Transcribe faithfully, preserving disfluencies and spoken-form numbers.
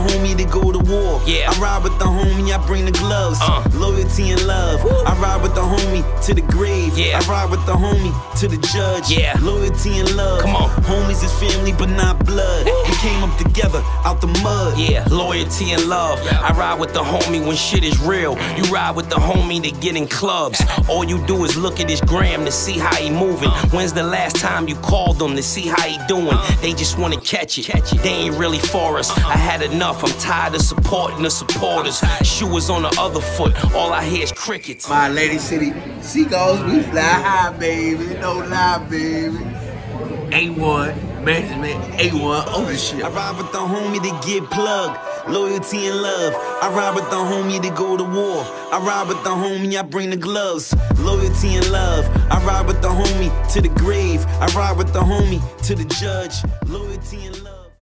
homie to go to war. Yeah. I ride with the homie, I bring the gloves. Uh. Loyalty and love. Woo. I ride with the homie to the grave. Yeah. I ride with the homie to the judge. Yeah. Loyalty and love. Come on. Homies is family, but not blood. Woo. We came up together out the mud. Yeah, loyalty and love. I ride with the homie when shit is real. You ride with the homie to get in clubs. All you do is look at his gram to see how he moving. When's the last time you called them to see how he doing? They just wanna catch it. They ain't really for us. I had enough. I'm tired of supporting the supporters. Shoe was on the other foot. All I hear is crickets. My Lady City Seagulls, we fly high, baby. No lie, baby. A one, management, A one ownership. I ride with the homie to get plugged. Loyalty and love. I ride with the homie to go to war. I ride with the homie, I bring the gloves. Loyalty and love. I ride with the homie to the grave. I ride with the homie to the judge. Loyalty and love.